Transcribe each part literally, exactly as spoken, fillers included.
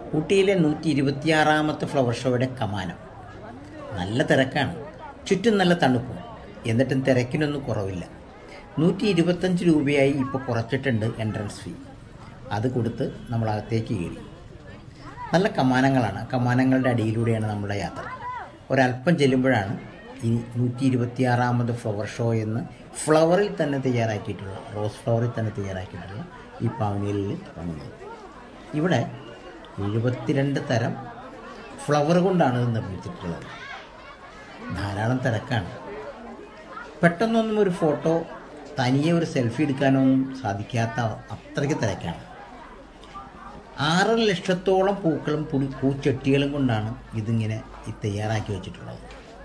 ഊട്ടിയിലെ നൂറ്റി ഇരുപത്തിയാറാമത്തെ ഫ്ലവർ ഷോയുടെ കമാനം. നല്ല തിരക്കാണ്, ചുറ്റും നല്ല തണുപ്പും. എന്നിട്ടും തിരക്കിനൊന്നും കുറവില്ല. നൂറ്റി ഇരുപത്തഞ്ച് രൂപയായി ഇപ്പോൾ കുറച്ചിട്ടുണ്ട് എൻട്രൻസ് ഫീ. അത് കൊടുത്ത് നമ്മൾ അകത്തേക്ക് കയറി. നല്ല കമാനങ്ങളാണ്. കമാനങ്ങളുടെ അടിയിലൂടെയാണ് നമ്മുടെ യാത്ര. ഒരല്പം ചെല്ലുമ്പോഴാണ് ഈ നൂറ്റി ഇരുപത്തിയാറാമത് ഫ്ലവർ ഷോ എന്ന് ഫ്ലവറിൽ തന്നെ തയ്യാറാക്കിയിട്ടുള്ള റോസ് ഫ്ലവറിൽ തന്നെ തയ്യാറാക്കിയിട്ടുള്ള ഈ പവനിയലിൽ തുടങ്ങുന്നത്. ഇവിടെ എഴുപത്തിരണ്ട് തരം ഫ്ലവർ കൊണ്ടാണ് ഇത് നിർമ്മിച്ചിട്ടുള്ളത്. ധാരാളം തിരക്കാണ്. പെട്ടെന്നൊന്നും ഒരു ഫോട്ടോ, തനിയെ ഒരു സെൽഫി എടുക്കാനൊന്നും സാധിക്കാത്ത അത്രയ്ക്ക് തിരക്കാണ്. ആറര ലക്ഷത്തോളം പൂക്കളും പുളി പൂച്ചെട്ടികളും കൊണ്ടാണ് ഇതിങ്ങനെ തയ്യാറാക്കി വെച്ചിട്ടുള്ളത്.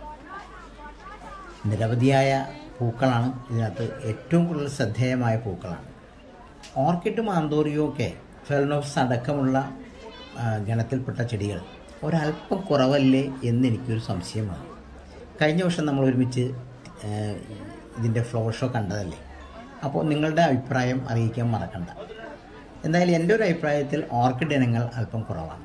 നിരവധിയായ പൂക്കളാണ് ഇതിനകത്ത്. ഏറ്റവും കൂടുതൽ ശ്രദ്ധേയമായ പൂക്കളാണ് ഓർക്കിഡും ആന്തോറിയും ഒക്കെ. ഫെലനോപ്സ് അടക്കമുള്ള ഗണത്തിൽപ്പെട്ട ചെടികൾ ഒരല്പം കുറവല്ലേ എന്നെനിക്കൊരു സംശയമാണ്. കഴിഞ്ഞ വർഷം നമ്മൾ ഒരുമിച്ച് ഇതിൻ്റെ ഫ്ലവർ ഷോ കണ്ടതല്ലേ. അപ്പോൾ നിങ്ങളുടെ അഭിപ്രായം അറിയിക്കാൻ മറക്കണ്ട. എന്തായാലും എൻ്റെ ഒരു അഭിപ്രായത്തിൽ ഓർക്കിഡ് ഇനങ്ങൾ അല്പം കുറവാണ്.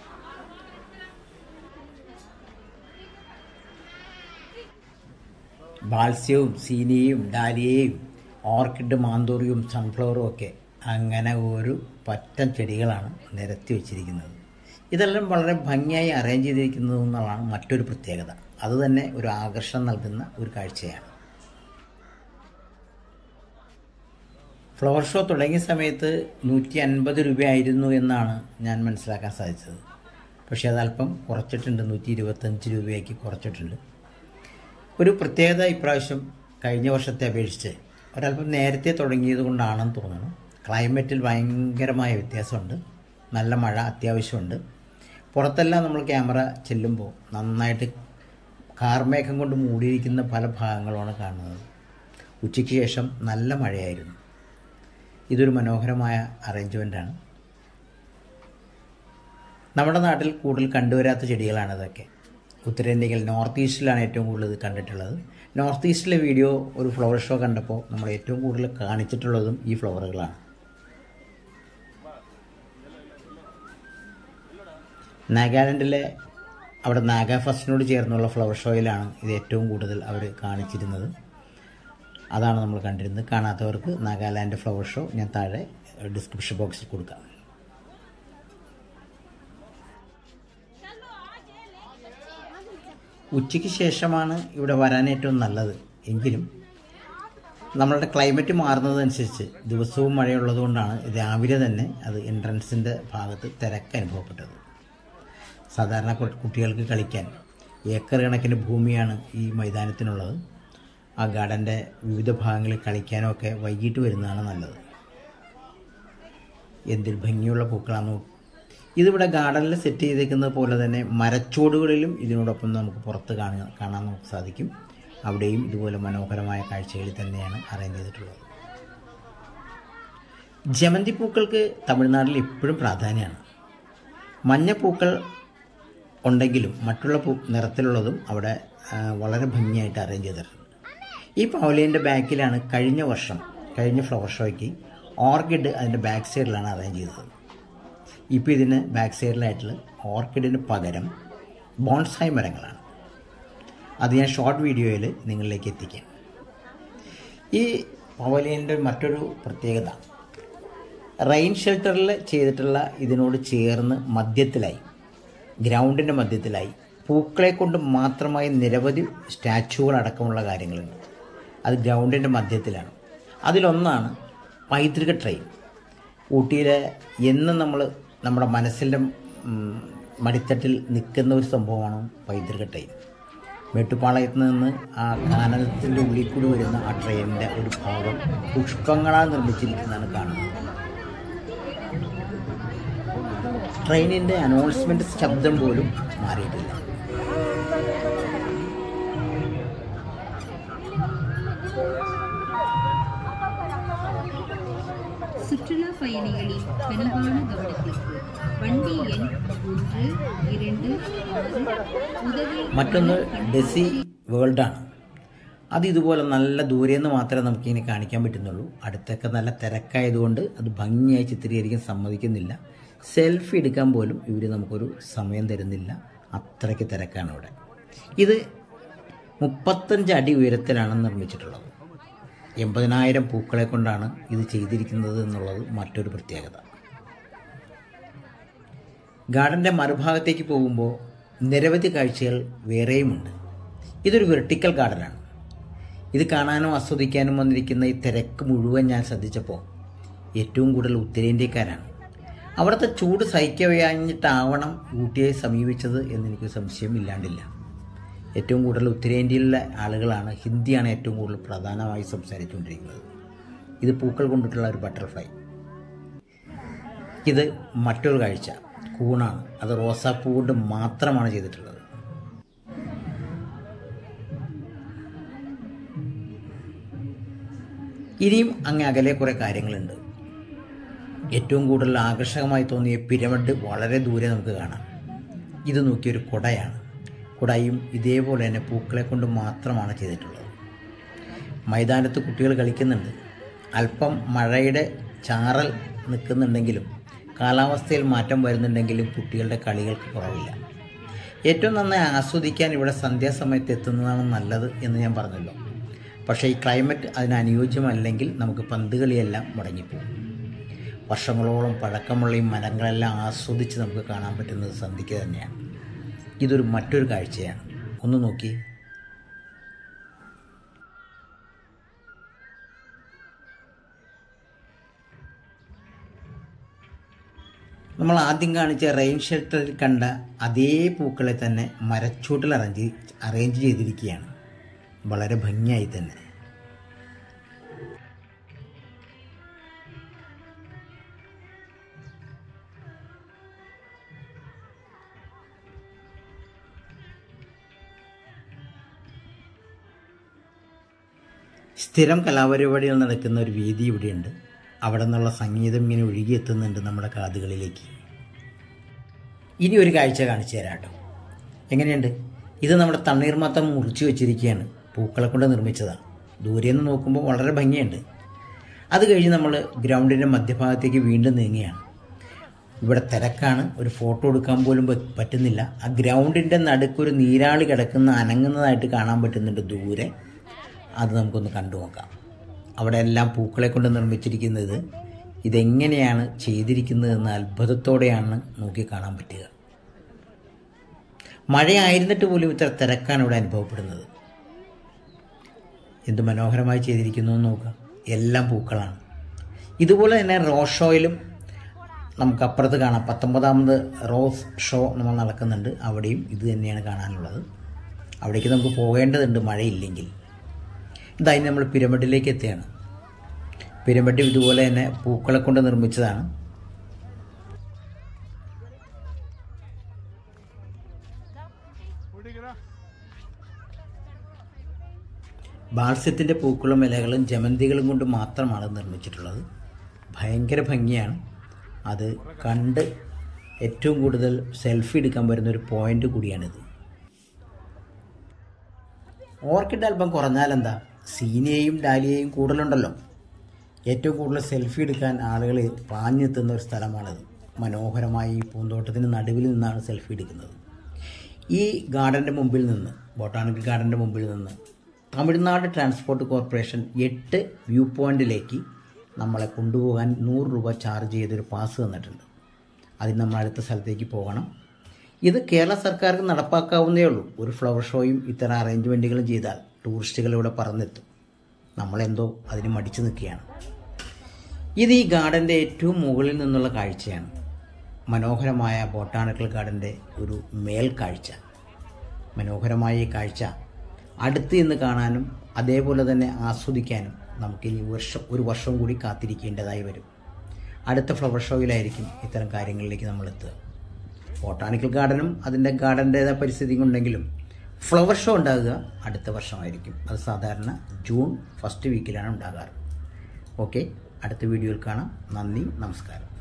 ബാൾസ്യവും സീനിയയും ഡാലിയയും ഓർക്കിഡ് മാന്തോറിയും സൺഫ്ലവറും ഒക്കെ അങ്ങനെ ഒരു പറ്റം ചെടികളാണ് നിരത്തി വച്ചിരിക്കുന്നത്. ഇതെല്ലാം വളരെ ഭംഗിയായി അറേഞ്ച് ചെയ്തിരിക്കുന്നത് എന്നുള്ളതാണ് മറ്റൊരു പ്രത്യേകത. അതുതന്നെ ഒരു ആകർഷണം നൽകുന്ന ഒരു കാഴ്ചയാണ്. ഫ്ലവർ ഷോ തുടങ്ങിയ സമയത്ത് നൂറ്റി അൻപത് രൂപയായിരുന്നു എന്നാണ് ഞാൻ മനസ്സിലാക്കാൻ സാധിച്ചത്. പക്ഷേ അതല്പം കുറച്ചിട്ടുണ്ട്, നൂറ്റി ഇരുപത്തഞ്ച് രൂപയാക്കി കുറച്ചിട്ടുണ്ട്. ഒരു പ്രത്യേകത ഇപ്രാവശ്യം കഴിഞ്ഞ വർഷത്തെ അപേക്ഷിച്ച് ഒരല്പം നേരത്തെ തുടങ്ങിയത് കൊണ്ടാണെന്ന് തോന്നുന്നു. ക്ലൈമറ്റിൽ ഭയങ്കരമായ വ്യത്യാസമുണ്ട്. നല്ല മഴ അത്യാവശ്യമുണ്ട്. പുറത്തെല്ലാം നമ്മൾ ക്യാമറ ചെല്ലുമ്പോൾ നന്നായിട്ട് കാർമേഘം കൊണ്ട് മൂടിയിരിക്കുന്ന പല ഭാഗങ്ങളുമാണ് കാണുന്നത്. ഉച്ചയ്ക്ക് ശേഷം നല്ല മഴയായിരുന്നു. ഇതൊരു മനോഹരമായ അറേഞ്ച്മെൻ്റാണ്. നമ്മുടെ നാട്ടിൽ കൂടുതൽ കണ്ടുവരാത്ത ചെടികളാണ് ഇതൊക്കെ. ഉത്തരേന്ത്യയിൽ നോർത്ത് ഈസ്റ്റിലാണ് ഏറ്റവും കൂടുതൽ ഇത് കണ്ടിട്ടുള്ളത്. നോർത്ത് ഈസ്റ്റിലെ വീഡിയോ ഒരു ഫ്ലവർ ഷോ കണ്ടപ്പോൾ നമ്മൾ ഏറ്റവും കൂടുതൽ കാണിച്ചിട്ടുള്ളതും ഈ ഫ്ലവറുകളാണ്. നാഗാലാൻഡിലെ അവിടെ നാഗാ ഫെസ്റ്റിനോട് ചേർന്നുള്ള ഫ്ലവർ ഷോയിലാണ് ഇത് ഏറ്റവും കൂടുതൽ അവർ കാണിച്ചിരുന്നത്. അതാണ് നമ്മൾ കണ്ടിരുന്നത്. കാണാത്തവർക്ക് നാഗാലാൻഡ് ഫ്ലവർ ഷോ ഞാൻ താഴെ ഡിസ്ക്രിപ്ഷൻ ബോക്സിൽ കൊടുക്കാം. ഉച്ചയ്ക്ക് ശേഷമാണ് ഇവിടെ വരാൻ ഏറ്റവും നല്ലത്. എങ്കിലും നമ്മളുടെ ക്ലൈമറ്റ് മാറുന്നതനുസരിച്ച് ദിവസവും മഴയുള്ളതുകൊണ്ടാണ് രാവിലെ തന്നെ അത് എൻട്രൻസിൻ്റെ ഭാഗത്ത് തിരക്ക് അനുഭവപ്പെട്ടത്. സാധാരണ കുട്ടികൾക്ക് കളിക്കാൻ ഏക്കർ കണക്കിന് ഭൂമിയാണ് ഈ മൈതാനത്തിനുള്ളത്. ആ ഗാർഡൻ്റെ വിവിധ ഭാഗങ്ങളിൽ കളിക്കാനൊക്കെ വൈകിട്ട് വരുന്നതാണ് നല്ലത്. എന്തൊരു ഭംഗിയുള്ള പൂക്കളാണ്. ഇതിവിടെ ഗാർഡനിൽ സെറ്റ് ചെയ്തേക്കുന്നത് പോലെ തന്നെ മരച്ചോടുകളിലും ഇതിനോടൊപ്പം നമുക്ക് പുറത്ത് കാണാൻ കാണാൻ നമുക്ക് സാധിക്കും. അവിടെയും ഇതുപോലെ മനോഹരമായ കാഴ്ചകളിൽ തന്നെയാണ് അറേഞ്ച് ചെയ്തിട്ടുള്ളത്. ജമന്തി പൂക്കൾക്ക് തമിഴ്നാട്ടിൽ എപ്പോഴും പ്രാധാന്യമാണ്. മഞ്ഞപ്പൂക്കൾ ഉണ്ടെങ്കിലും മറ്റുള്ള പൂ നിറത്തിലുള്ളതും അവിടെ വളരെ ഭംഗിയായിട്ട് അറേഞ്ച് ചെയ്തിട്ടുണ്ട്. ഈ പവലിയൻ്റെ ബാക്കിലാണ് കഴിഞ്ഞ വർഷം കഴിഞ്ഞ ഫ്ലവർ ഷോയ്ക്ക് ഓർക്കിഡ് അതിൻ്റെ ബാക്ക് സൈഡിലാണ് അറേഞ്ച് ചെയ്തത്. ഇപ്പോൾ ഇതിന് ബാക്ക് സൈഡിലായിട്ടുള്ള ഓർക്കിഡിന് പകരം ബോൺസായി മരങ്ങളാണ്. അത് ഞാൻ ഷോർട്ട് വീഡിയോയിൽ നിങ്ങളിലേക്ക് എത്തിക്കാം. ഈ പവലിയൻ്റെ മറ്റൊരു പ്രത്യേകത റെയിൻ ഷെൽട്ടറിൽ ചെയ്തിട്ടുള്ള ഇതിനോട് ചേർന്ന് മധ്യത്തിലായി, ഗ്രൗണ്ടിൻ്റെ മധ്യത്തിലായി പൂക്കളെ കൊണ്ട് മാത്രമായി നിരവധി സ്റ്റാച്ചുകൾ അടക്കമുള്ള കാര്യങ്ങളുണ്ട്. അത് ഗ്രൗണ്ടിൻ്റെ മധ്യത്തിലാണ്. അതിലൊന്നാണ് പൈതൃക ട്രെയിൻ. ഊട്ടിയിലെ എന്നും നമ്മൾ നമ്മുടെ മനസ്സിൻ്റെ മടിത്തട്ടിൽ നിൽക്കുന്ന ഒരു സംഭവമാണ് പൈതൃക ട്രെയിൻ. മേട്ടുപ്പാളയത്ത് നിന്ന് ആ കാനനത്തിൻ്റെ ഉള്ളിൽ കൂടി വരുന്ന ആ ട്രെയിനിൻ്റെ ഒരു ഭാഗം പുഷ്പങ്ങളാൽ നിർമ്മിച്ചിരിക്കുന്നതാണ് കാണുന്നത്. ട്രെയിനിൻ്റെ അനൗൺസ്മെൻറ്റ് ശബ്ദം പോലും മാറിയിട്ടില്ല. சுற்றுலா பயணிகளின் கனிவான கவனத்திற்கு வண்டி எண் ஒன்று இரண்டு ஆறு உதவி. മറ്റൊന്ന് ഡെസി വേൾഡാണ്. അത് ഇതുപോലെ നല്ല ദൂരെ നിന്ന് മാത്രമേ നമുക്കിങ്ങനെ കാണിക്കാൻ പറ്റുന്നുള്ളൂ. അടുത്തൊക്കെ നല്ല തിരക്കായതുകൊണ്ട് അത് ഭംഗിയായി ചിത്രീകരിക്കാൻ സമ്മതിക്കുന്നില്ല. സെൽഫി എടുക്കാൻ പോലും ഇവർ നമുക്കൊരു സമയം തരുന്നില്ല. അത്രയ്ക്ക് തിരക്കാണ് ഇവിടെ. ഇത് മുപ്പത്തഞ്ച് അടി ഉയരത്തിലാണ് നിർമ്മിച്ചിട്ടുള്ളത്. എൺപതിനായിരം പൂക്കളെ കൊണ്ടാണ് ഇത് ചെയ്തിരിക്കുന്നത് എന്നുള്ളത് മറ്റൊരു പ്രത്യേകത. ഗാർഡൻ്റെ മറുഭാഗത്തേക്ക് പോകുമ്പോൾ നിരവധി കാഴ്ചകൾ വേറെയുമുണ്ട്. ഇതൊരു വെർട്ടിക്കൽ ഗാർഡനാണ്. ഇത് കാണാനും ആസ്വദിക്കാനും വന്നിരിക്കുന്ന ഈ തിരക്ക് മുഴുവൻ ഞാൻ ശ്രദ്ധിച്ചപ്പോൾ ഏറ്റവും കൂടുതൽ ഉത്തരേന്ത്യക്കാരാണ്. അവിടുത്തെ ചൂട് സഹിക്കവയ്യാഞ്ഞിട്ടാവണം ഊട്ടിയെ സമീപിച്ചത് എന്നെനിക്ക് സംശയം ഇല്ലാണ്ടില്ല. ഏറ്റവും കൂടുതൽ ഉത്തരേന്ത്യയിലെ ആളുകളാണ്, ഹിന്ദിയാണ് ഏറ്റവും കൂടുതൽ പ്രധാനമായി സംസാരിച്ചുകൊണ്ടിരിക്കുന്നത്. ഇത് പൂക്കൾ കൊണ്ടിട്ടുള്ള ഒരു ബട്ടർഫ്ലൈ. ഇത് മറ്റൊരു കാഴ്ച കൂണാണ്. അത് റോസാപ്പൂ കൊണ്ട് മാത്രമാണ് ചെയ്തിട്ടുള്ളത്. ഇനിയും അങ്ങ് അകലെ കുറേ കാര്യങ്ങളുണ്ട്. ഏറ്റവും കൂടുതൽ ആകർഷകമായി തോന്നിയ പിരമിഡ് വളരെ ദൂരെ നമുക്ക് കാണാം. ഇത് നോക്കിയൊരു കുടയാണ്. കുടയും ഇതേപോലെ തന്നെ പൂക്കളെ കൊണ്ട് മാത്രമാണ് ചെയ്തിട്ടുള്ളത്. മൈതാനത്ത് കുട്ടികൾ കളിക്കുന്നുണ്ട്. അല്പം മഴയുടെ ചാറൽ നിൽക്കുന്നുണ്ടെങ്കിലും കാലാവസ്ഥയിൽ മാറ്റം വരുന്നുണ്ടെങ്കിലും കുട്ടികളുടെ കളികൾക്ക് കുറവില്ല. ഏറ്റവും നന്നായി ആസ്വദിക്കാൻ ഇവിടെ സന്ധ്യാസമയത്ത് എത്തുന്നതാണ് നല്ലത് എന്ന് ഞാൻ പറഞ്ഞല്ലോ. പക്ഷേ ഈ ക്ലൈമറ്റ് അതിന് അനുയോജ്യമല്ലെങ്കിൽ നമുക്ക് പന്ത് കളിയെല്ലാം മുടങ്ങിപ്പോകും. വർഷങ്ങളോളം പഴക്കമുള്ള ഈ മരങ്ങളെല്ലാം ആസ്വദിച്ച് നമുക്ക് കാണാൻ പറ്റുന്നത് സന്ധ്യയ്ക്ക് തന്നെയാണ്. ഇതൊരു മറ്റൊരു കാഴ്ചയാണ്. ഒന്ന് നോക്കി. നമ്മൾ ആദ്യം കാണിച്ച റെയിൻ ഷെൽട്ടറിൽ കണ്ട അതേ പൂക്കളെ തന്നെ മരച്ചൂട്ടിൽ അറേഞ്ച് അറേഞ്ച് ചെയ്തിരിക്കുകയാണ്. വളരെ ഭംഗിയായി തന്നെ. സ്ഥിരം കലാപരിപാടികൾ നടക്കുന്ന ഒരു വേദി ഇവിടെയുണ്ട്. അവിടെ നിന്നുള്ള സംഗീതം ഇങ്ങനെ ഒഴുകിയെത്തുന്നുണ്ട് നമ്മുടെ കാതുകളിലേക്ക്. ഇനി ഒരു കാഴ്ച കാണിച്ചു തരാം കേട്ടോ. എങ്ങനെയുണ്ട്? ഇത് നമ്മുടെ തണ്ണീർമത്തം മുറിച്ച് വെച്ചിരിക്കുകയാണ്. പൂക്കളെ കൊണ്ട് നിർമ്മിച്ചതാണ്. ദൂരെ നിന്ന് നോക്കുമ്പോൾ വളരെ ഭംഗിയുണ്ട്. അത് കഴിഞ്ഞ് നമ്മൾ ഗ്രൗണ്ടിൻ്റെ മധ്യഭാഗത്തേക്ക് വീണ്ടും നീങ്ങുകയാണ്. ഇവിടെ തിരക്കാണ്. ഒരു ഫോട്ടോ എടുക്കാൻ പോലും പറ്റുന്നില്ല. ആ ഗ്രൗണ്ടിൻ്റെ നടുക്കൊരു നീരാളി കിടക്കുന്ന അനങ്ങുന്നതായിട്ട് കാണാൻ പറ്റുന്നുണ്ട് ദൂരെ. അത് നമുക്കൊന്ന് കണ്ടു നോക്കാം. അവിടെ എല്ലാം പൂക്കളെ കൊണ്ട് നിർമ്മിച്ചിരിക്കുന്നത്. ഇതെങ്ങനെയാണ് ചെയ്തിരിക്കുന്നതെന്ന് അത്ഭുതത്തോടെയാണ് നോക്കി കാണാൻ പറ്റുക. മഴയായിരുന്നിട്ട് പോലും ഇത്ര തിരക്കാണ് ഇവിടെ അനുഭവപ്പെടുന്നത്. എന്ത് മനോഹരമായി ചെയ്തിരിക്കുന്നു എന്ന് നോക്കുക. എല്ലാം പൂക്കളാണ്. ഇതുപോലെ തന്നെ റോസ് ഷോയിലും നമുക്കപ്പുറത്ത് കാണാം. പത്തൊമ്പതാമത് റോസ് ഷോ നമ്മൾ നടക്കുന്നുണ്ട്. അവിടെയും ഇത് തന്നെയാണ് കാണാനുള്ളത്. അവിടേക്ക് നമുക്ക് പോകേണ്ടതുണ്ട് മഴയില്ലെങ്കിൽ. ഇതായി നമ്മൾ പിരമിഡിലേക്ക് എത്തുകയാണ്. പിരമിഡ് ഇതുപോലെ തന്നെ പൂക്കളെ കൊണ്ട് നിർമ്മിച്ചതാണ്. ബാൾസ്യത്തിൻ്റെ പൂക്കളും ഇലകളും ജമന്തികളും കൊണ്ട് മാത്രമാണ് നിർമ്മിച്ചിട്ടുള്ളത്. ഭയങ്കര ഭംഗിയാണ്. അത് കണ്ട് ഏറ്റവും കൂടുതൽ സെൽഫി എടുക്കാൻ വരുന്ന ഒരു പോയിന്റ് കൂടിയാണിത്. ഓർക്കിഡ് അല്പം കുറഞ്ഞാലെന്താ, സീനിയയും ഡാലിയയും കൂടുതലുണ്ടല്ലോ. ഏറ്റവും കൂടുതൽ സെൽഫി എടുക്കാൻ ആളുകൾ പാഞ്ഞെത്തുന്ന ഒരു സ്ഥലമാണിത്. മനോഹരമായി ഈ പൂന്തോട്ടത്തിന് നടുവിൽ നിന്നാണ് സെൽഫി എടുക്കുന്നത്. ഈ ഗാർഡൻ്റെ മുമ്പിൽ നിന്ന്, ബൊട്ടാണിക്കൽ ഗാർഡൻ്റെ മുമ്പിൽ നിന്ന് തമിഴ്നാട് ട്രാൻസ്പോർട്ട് കോർപ്പറേഷൻ എട്ട് വ്യൂ പോയിന്റിലേക്ക് നമ്മളെ കൊണ്ടുപോകാൻ നൂറ് രൂപ ചാർജ് ചെയ്തൊരു പാസ് തന്നിട്ടുണ്ട്. അതിന് നമ്മൾ അടുത്ത സ്ഥലത്തേക്ക് പോകണം. ഇത് കേരള സർക്കാർക്ക് നടപ്പാക്കാവുന്നേ ഉള്ളൂ. ഒരു ഫ്ലവർ ഷോയും ഇത്തരം അറേഞ്ച്മെൻറ്റുകളും ചെയ്താൽ ടൂറിസ്റ്റുകൾ ഇവിടെ പറന്നെത്തും. നമ്മളെന്തോ അതിന് മടിച്ചു നിൽക്കുകയാണ്. ഇത് ഈ ഗാർഡൻ്റെ ഏറ്റവും മുകളിൽ നിന്നുള്ള കാഴ്ചയാണ്. മനോഹരമായ ബൊട്ടാണിക്കൽ ഗാർഡൻ്റെ ഒരു മേൽക്കാഴ്ച. മനോഹരമായ ഈ കാഴ്ച അടുത്ത് നിന്ന് കാണാനും അതേപോലെ തന്നെ ആസ്വദിക്കാനും നമുക്കിനി വർഷം ഒരു വർഷം കൂടി കാത്തിരിക്കേണ്ടതായി വരും. അടുത്ത ഫ്ലവർ ഷോയിലായിരിക്കും ഇത്തരം കാര്യങ്ങളിലേക്ക് നമ്മൾ എത്തുക. ബൊട്ടാണിക്കൽ ഗാർഡനും അതിൻ്റെ ഗാർഡൻ്റേതായ പരിസ്ഥിതി ഉണ്ടെങ്കിലും ഫ്ലവർ ഷോ ഉണ്ടാകുക അടുത്ത വർഷമായിരിക്കും. അത് സാധാരണ ജൂൺ ഫസ്റ്റ് വീക്കിലാണ് ഉണ്ടാകാറ്. ഓക്കെ, അടുത്ത വീഡിയോയിൽ കാണാം. നന്ദി, നമസ്കാരം.